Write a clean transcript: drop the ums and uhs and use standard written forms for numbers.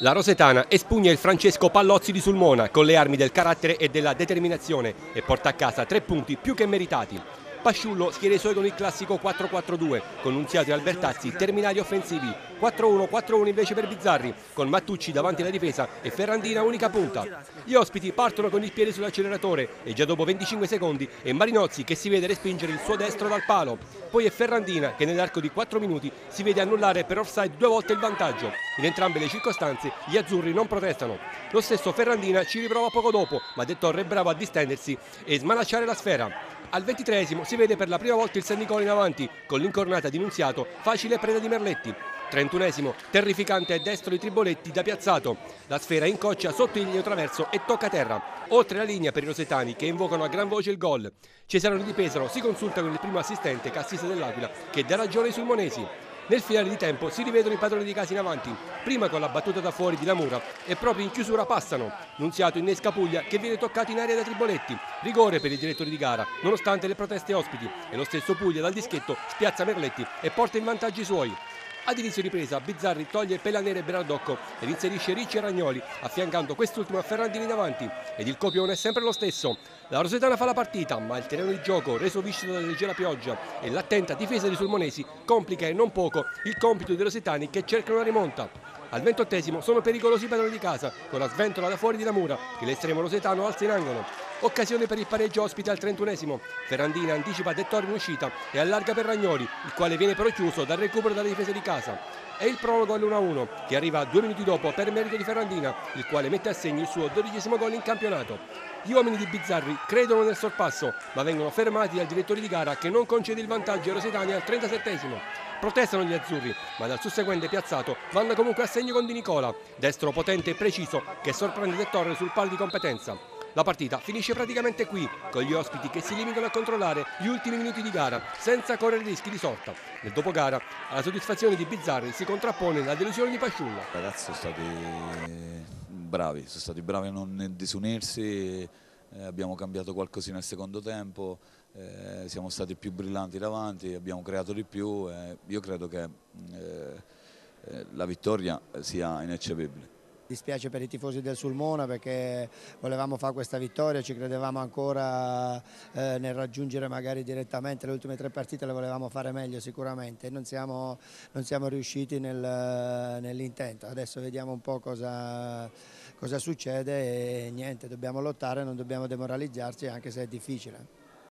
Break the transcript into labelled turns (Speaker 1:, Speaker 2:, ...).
Speaker 1: La rosetana espugna il Francesco Pallozzi di Sulmona con le armi del carattere e della determinazione e porta a casa 3 punti più che meritati. Pasciullo schiera i suoi con il classico 4-4-2, con Nunziato e Albertazzi terminali offensivi, 4-1-4-1 invece per Bizzarri, con Mattucci davanti alla difesa e Ferrandina unica punta. Gli ospiti partono con il piede sull'acceleratore e già dopo 25 secondi è Marinozzi che si vede respingere il suo destro dal palo. Poi è Ferrandina che nell'arco di 4 minuti si vede annullare per offside 2 volte il vantaggio. In entrambe le circostanze gli azzurri non protestano. Lo stesso Ferrandina ci riprova poco dopo, ma De Torre è bravo a distendersi e smanacciare la sfera. Al 23esimo si vede per la prima volta il San Nicola in avanti, con l'incornata di Nunziato, facile preda di Merletti. 31esimo, terrificante destro di Triboletti da piazzato. La sfera incoccia sotto il lineo traverso e tocca terra. Oltre la linea per i rosetani che invocano a gran voce il gol. Cesaroni di Pesaro si consulta con il primo assistente, Cassisa dell'Aquila, che dà ragione ai sulmonesi. Nel finale di tempo si rivedono i padroni di casa in avanti, prima con la battuta da fuori di Lamura e proprio in chiusura passano. Nunziato innesca Puglia che viene toccato in area da Triboletti, rigore per i direttori di gara nonostante le proteste ospiti e lo stesso Puglia dal dischetto spiazza Merletti e porta in vantaggio i suoi. Ad inizio ripresa Bizzarri toglie Pellanere e Bernardocco ed inserisce Ricci e Ragnoli, affiancando quest'ultimo a Ferrandini davanti. Ed il copione è sempre lo stesso. La rosetana fa la partita, ma il terreno di gioco, reso viscido dalla leggera pioggia e l'attenta difesa dei sulmonesi, complica e non poco il compito dei rosetani che cercano la rimonta. Al 28esimo sono pericolosi i padroni di casa, con la sventola da fuori di Lamura, che l'estremo rosetano alza in angolo. Occasione per il pareggio ospite al 31esimo. Ferrandina anticipa De Torre in uscita e allarga per Ragnoli, il quale viene però chiuso dal recupero dalla difesa di casa. È il prologo all'1-1, che arriva 2 minuti dopo per merito di Ferrandina, il quale mette a segno il suo 12esimo gol in campionato. Gli uomini di Bizzarri credono nel sorpasso, ma vengono fermati dal direttore di gara che non concede il vantaggio ai rosetani al 37esimo. Protestano gli azzurri, ma dal susseguente piazzato vanno comunque a segno con Di Nicola, destro potente e preciso che sorprende De Torre sul palo di competenza. La partita finisce praticamente qui, con gli ospiti che si limitano a controllare gli ultimi minuti di gara, senza correre rischi di sorta. Nel dopogara, alla soddisfazione di Bizzarri si contrappone la delusione di Pasciullo.
Speaker 2: I ragazzi sono stati bravi a non disunirsi, abbiamo cambiato qualcosina nel secondo tempo, siamo stati più brillanti davanti, abbiamo creato di più e io credo che la vittoria sia ineccepibile.
Speaker 3: Dispiace per i tifosi del Sulmona perché volevamo fare questa vittoria, ci credevamo ancora nel raggiungere magari direttamente le ultime 3 partite, le volevamo fare meglio sicuramente, non siamo riusciti nell'intento. Adesso vediamo un po' cosa succede e niente, dobbiamo lottare, non dobbiamo demoralizzarci anche se è difficile.